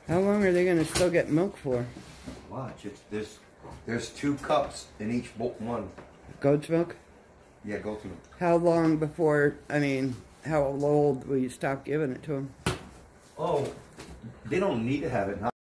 How long are they going to still get milk for? Watch, there's 2 cups in each one. Goat's milk? Yeah, goat's milk. How long before, how old will you stop giving it to them? Oh, they don't need to have it now.